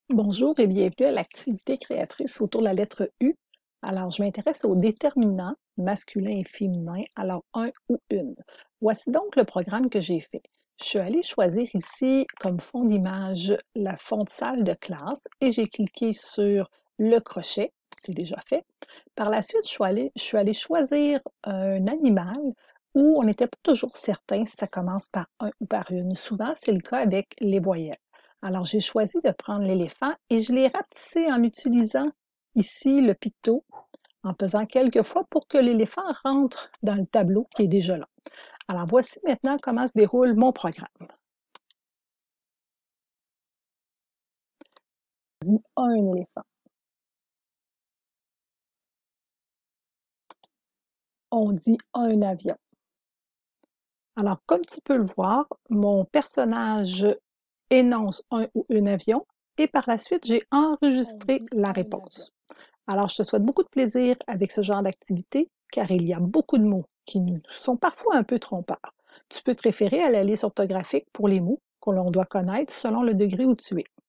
Bonjour et bienvenue à l'activité créatrice autour de la lettre U. Alors, je m'intéresse aux déterminants masculin et féminin, alors un ou une. Voici donc le programme que j'ai fait. Je suis allée choisir ici comme fond d'image la fond de salle de classe et j'ai cliqué sur le crochet, c'est déjà fait. Par la suite, je suis allée choisir un animal où on n'était pas toujours certain si ça commence par un ou par une. Souvent, c'est le cas avec les voyelles. Alors, j'ai choisi de prendre l'éléphant et je l'ai rapetissé en utilisant ici le picto, en pesant quelques fois pour que l'éléphant rentre dans le tableau qui est déjà là. Alors, voici maintenant comment se déroule mon programme. Un éléphant. On dit un avion. Alors, comme tu peux le voir, mon personnage énonce un ou un avion et par la suite, j'ai enregistré la réponse. Alors, je te souhaite beaucoup de plaisir avec ce genre d'activité car il y a beaucoup de mots qui nous sont parfois un peu trompeurs. Tu peux te référer à la liste orthographique pour les mots que l'on doit connaître selon le degré où tu es.